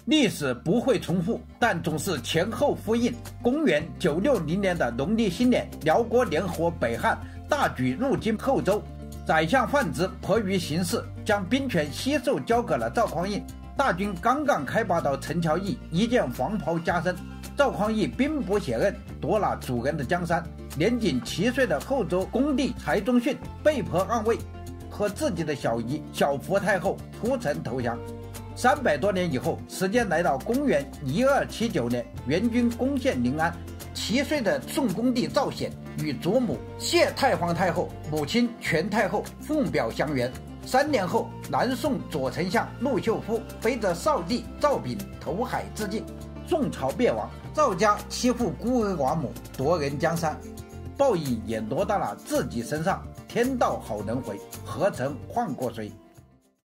历史不会重复，但总是前后呼应。公元960年的农历新年，辽国联合北汉，大举入侵后周。宰相范直迫于形势，将兵权悉数交给了赵匡胤。大军刚刚开拔到陈桥驿，一件黄袍加身。赵匡胤兵不血刃，夺了主人的江山。年仅7岁的后周恭帝柴宗训被迫让位，和自己的小姨小福太后出城投降。300多年以后，时间来到公元1279年，元军攻陷临安。7岁的宋恭帝赵显与祖母谢太皇太后、母亲全太后奉表相援。3年后，南宋左丞相陆秀夫背着少帝赵昺投海自尽。宋朝灭亡，赵家欺负孤儿寡母，夺人江山，报应也落到了自己身上。天道好轮回，何曾换过谁？